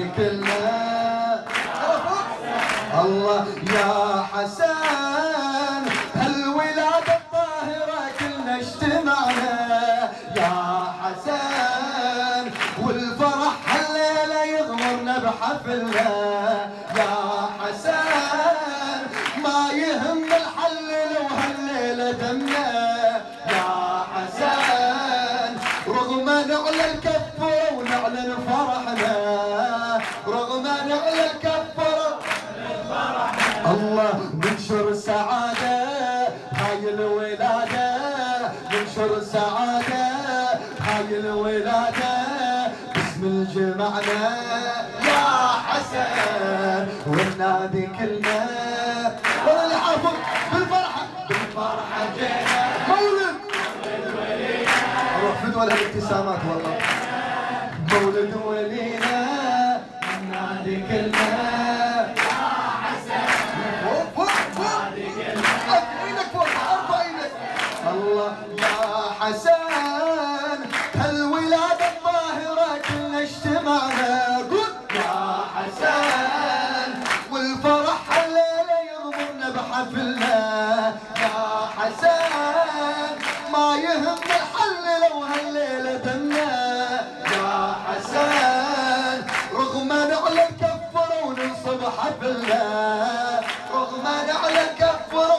كلنا الله يا حسن هالولادة الطاهرة كلنا اجتمعنا يا حسن والفرح هالليلة يغمرنا بحفلنا يا حسن ما يهم الحل لو هالليلة دمنا يا حسن رغم نعلى الكفر ونعلن فرحنا رغم نعلى الكفر الله ننشر السعادة هاي الولادة ننشر السعادة هاي الولادة باسم الجمعنا يا حسن والنادي كلنا والعفو بالفرحة بالفرحة جينا مولد اروح فدوى لهالابتسامات والله مولد ولينا النادي كلنا الله يا حسن هالولادة الطاهرة كلنا اجتمعنا قول يا حسن والفرح الليلة يغمرنا بحفلنا يا حسن ما يهم الحل لو هالليلة دمنا يا حسن رغم نعلى الكفر وننصب حفلنا رغم نعلى الكفر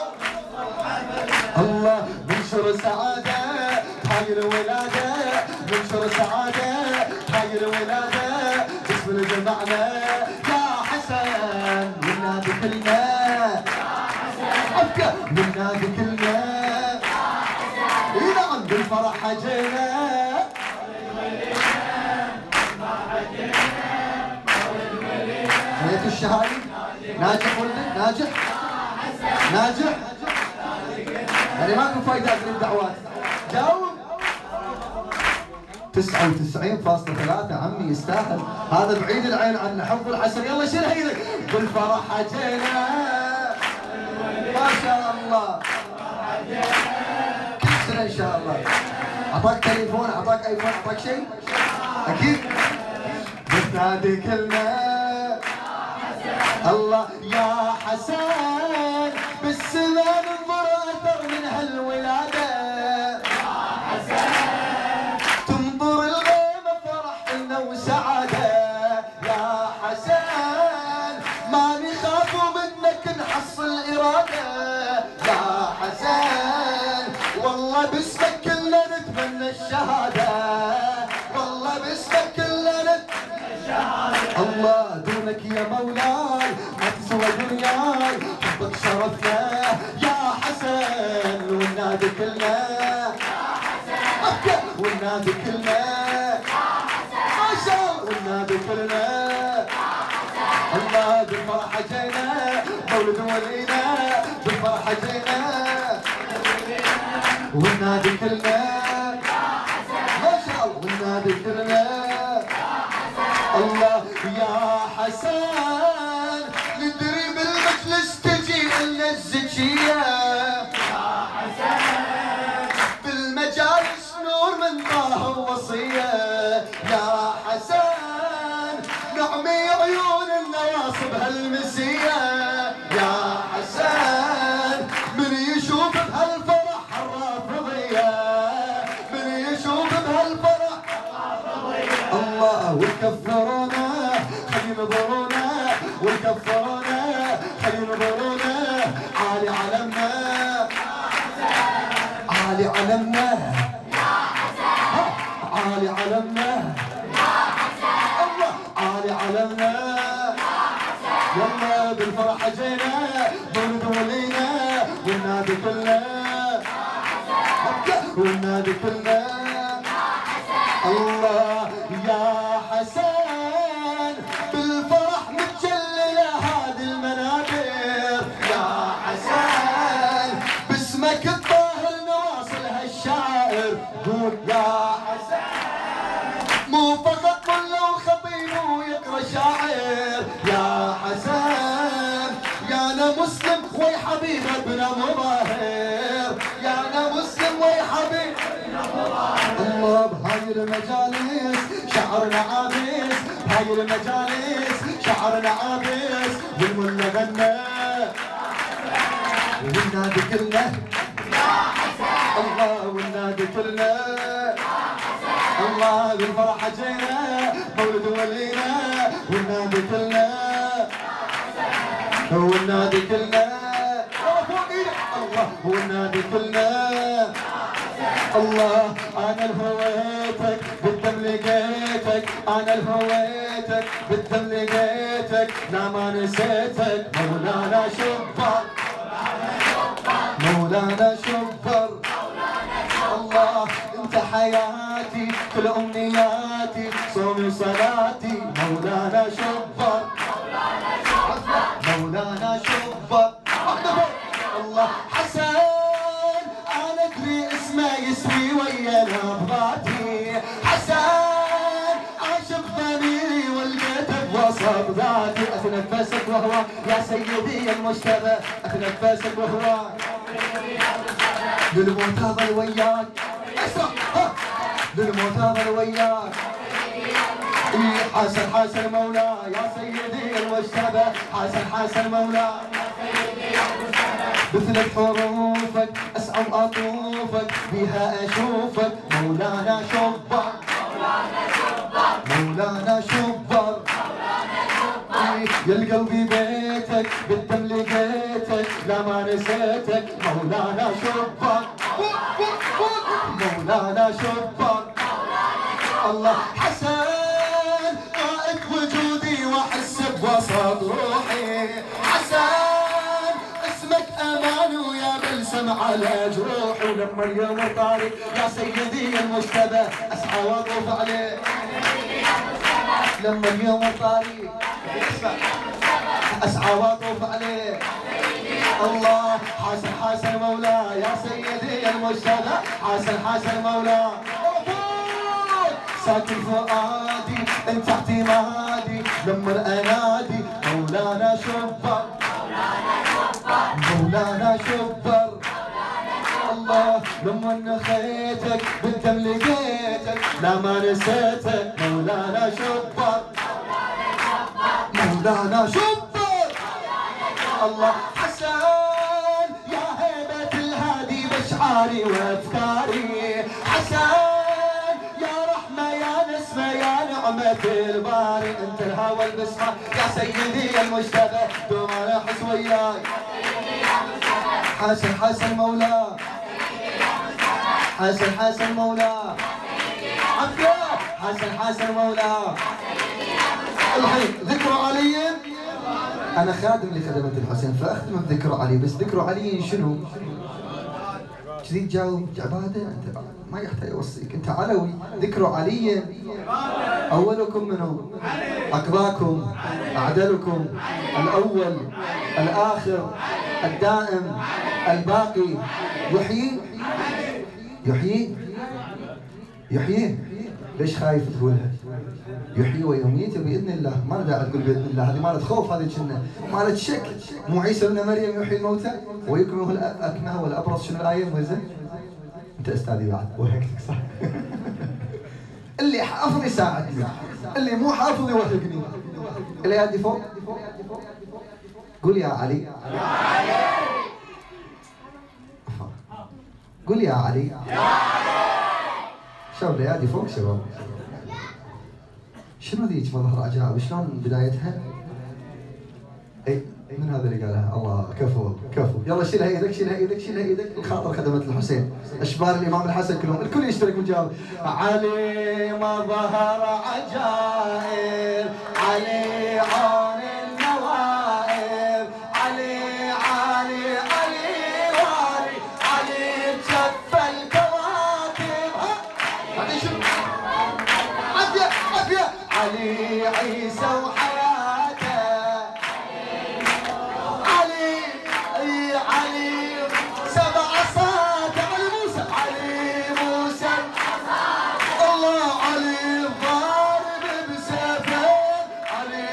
الله ننشر سعادة هاي الولادة ننشر سعادة هاي الولادة باسم الجمعنا يا حسن والنادي كلنا يا حسن والنادي كلنا يا حسن اي نعم بالفرح جينا هيك الشهادة ناجح ولدك ناجح ناجح يعني ماكو فايدة من الدعوات جاوب 99.3 عمي يستاهل هذا بعيد العين عن حب الحسن يلا شيل ايدك بالفرح جينا ما شاء الله كل سنة ان شاء الله اعطاك تليفون اعطاك ايفون اعطاك شيء اكيد بالنادي كلنا الله يا حسن بالسماء ننظر اثر من هالولاده يا حسن تنظر الغيمه فرح لنا وسعاده يا حسن ما نخاف منك نحصل اراده يا حسن والله باسمك كلنا نتمنى الشهاده والله باسمك كلنا نتمنى الشهاده الله دونك يا مولاي ما تسوى دنياي حبك شرفنا يا حسن والنادي كلنا يا حسن والنادي كلنا يا حسن ما شاء الله والنادي كلنا يا حسن الله بالفرحة جينا مولد ولينا بالفرحة جينا والنادي كلنا يا حسن ما شاء الله والنادي كلنا يا حسن الله يا حسن ندري بالمجلس تجي لنا الزكية يا حسن بالمجالس نور من طه وصية يا حسن نعمي عيون النواصب هالمسية يا حسن من يشوف بهالفرح الرافضية من يشوف بهالفرح الرافضية الله ويكفرونا خلي ينظرونا ويكفرونا خلي ينظرونا عالي علمنا عالي علمنا يا حسن عالي علمنا يا حسن الله عالي علمنا يا حسن يلا بالفرحة جينا مولد ولينا والنادي كلنا يا حسن والنادي كلنا يا حسن الله يا حسن بالفرح متجللة هذه المنابر يا حسن باسمك الطاهر نواصل هالشاعر قول يا حسن مو فقط ملا وخطيب ويقرا شاعر يا حسن يا انا مسلم وي حبيب ابن مظاهر يا انا مسلم وي حبيب ابن مظاهر الله بهاي المجالس شعرنا عابس بهاي المجالس شعرنا عابس والملا غنى والنادي كلنا الله والنادي كلنا الله بالفرحة جينا مولد ولينا والنادي كلنا والنادي كلنا الله والنادي كلنا الله انا الهويتك بالدم لقيتك انا الهويتك بالدم لقيتك لا ما نسيتك مولانا شبر مولانا شبر الله انت حياتي كل امنياتي صومي صلاتي مولانا شبر مولانا شبر الله حسن انا ادري اسمه يسوي ويا نبضاتي حسن عاشق ضميري ولقيته بوسط ذاتي اتنفسك وهو يا سيدي المجتبى اتنفسك وهو للموت اظل وياك اسمع للموت اظل وياك حسن حسن مولا يا سيدي المجتبى حسن حسن مولا بثلاث حروفك اسعى واطوفك بها اشوفك مولانا شبر مولانا شبر يا القلبي بيتك بالدم لقيتك لا ما نسيتك مولانا شبر مولانا شبر الله حسن قائد وجودي واحس بوسط روحي حسن اسمك امان ويا بلسم على جروحي ولما اليوم طاري يا سيدي المجتبى اسعى واطوف عليه لما اليوم طاري اسعى واطوف عليه الله حسن حسن مولا يا سيدي المجتبى حسن حسن مولا ساكن فؤادي انت اعتمادي لما انادي مولانا شبر مولانا شبر الله لما نخيتك بالدم لقيتك لا ما نسيتك مولانا شبر مولانا شبر الله حسن يا هيبة الهادي باشعاري وافكاري حسن يا نعمة الباري انت الهوى البسمة يا سيدي المجتبى دوم انا احس وياي حسن حسن مولا حسن حسن مولا عفيا حسن حسن مولا الحين ذكر علي انا خادم لخدمة الحسين فاختم بذكر علي بس ذكر علي شنو؟ كذي تجاوب عباده انت ما يحتاج اوصيك انت علوي ذكر علي اولكم منه اقضاكم اعدلكم الاول الاخر الدائم الباقي يحيي يحيي يحيي ليش خايف تقولها؟ يحيي ويميت باذن الله ما له داعي تقول باذن الله هذه مالت خوف هذه كنا مالت شك مو عيسى ابن مريم يحيي الموتى ويكمه الاكمه والابرص شنو الايه وزن انت استاذي بعد وهكتك صح اللي حافظ يساعدني اللي مو حافظ يوهقني الايادي فوق قول يا علي يا علي قول يا علي يا علي شباب الايادي فوق شباب شنو ذيك مظهر عجائب شلون بدايتها؟ اي من هذا اللي قالها الله كفو كفو يلا شيلها ايدك شيلها ايدك شيلها ايدك الخاطر خدمة الحسين اشبال الامام الحسن كلهم الكل يشترك ويجاوب علي مظهر عجائب علي عون النوائب علي علي علي واري علي بشف الكواكب بعدين شنو؟ عافية عافية علي عيسى وحياته علي سبع عصات علي موسى علي موسى الله علي ضارب بسيفين علي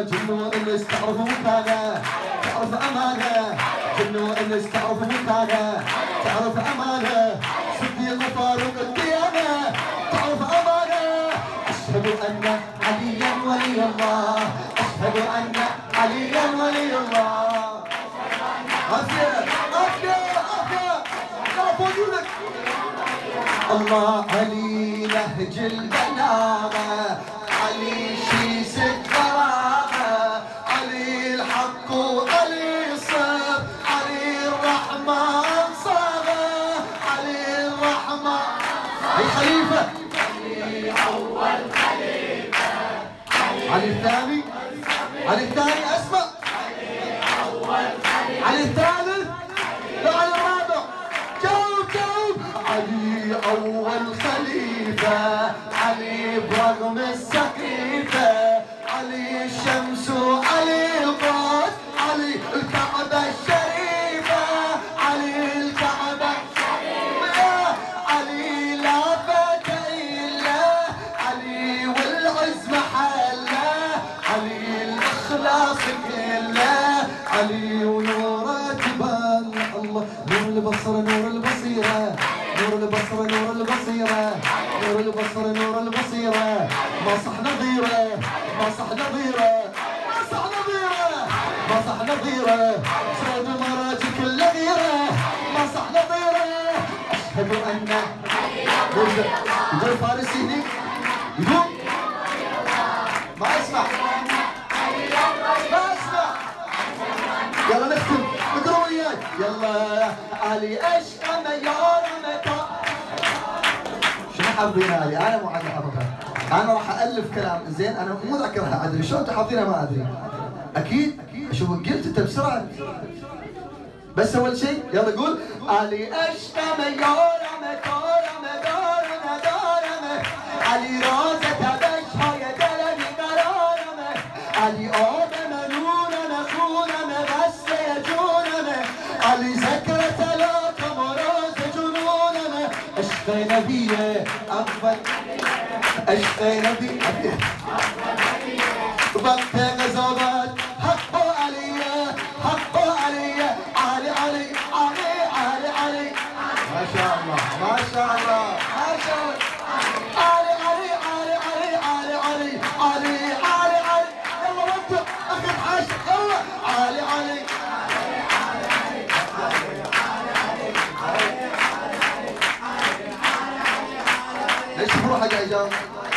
جن وانس تعرف مكانه تعرف امانه جن وانس تعرف مكانه تعرف امانه صديق فاروق الديانه تعرف امانه اشهد ان عليا ولي الله اشهد ان عليا ولي الله عافيه عافيه عافيه يا الله علي نهج البلاغه علي شيس الكرامه علي الحق وعلي الصبر علي الرحمه انصاره علي الرحمه اي خليفه علي اول خليفه علي الثاني علي الثاني اسمع علي اول خليفه علي الثالث لا علي الرابع جاوب علي اول خليفه علي برغم السقيفه علي الشمس وعلي القدس علي الكعبه الشريفه علي الكعبه الشريفه علي لا فات الا علي والعز محله علي الاخلاص كله علي ونوره تبان الله نور البصر نور البصيره نور البصر نور البصيره نور البصر نور البصيره ما صح نظيره ما صح نظيره ما صح نظيره ما صح نظيره صوت المراجي كل غيره ما صح نظيره اشهد ان يقول فارسي هني يقول ما اسمع ما اسمع يلا نختم اقروا وياي يلا علي اشقى ميار متى شنو حافظين علي؟ انا مو عاد حافظها انا راح الف كلام زين انا مو ذاكرها ادري شلون انتم حافظينها ما ادري اكيد شوف قلت انت بسرعه بس اول شيء يلا قول علي اشقى ميار متار مدار ندارمه علي رازة بشها يدلني قرارمه علي آب منونمه خونمه غسل يجونمه علي ذكرة لا تمراز جنونمه عشق نبيه أفضل عشق نبيه وقت غزوات حقه علي حقه علي علي علي علي علي علي ما شاء الله ما شاء الله ما شاء الله علي علي علي علي علي علي علي علي علي يلا وانت اخذ حاشك يلا علي علي ليش بروح اجي اجاوب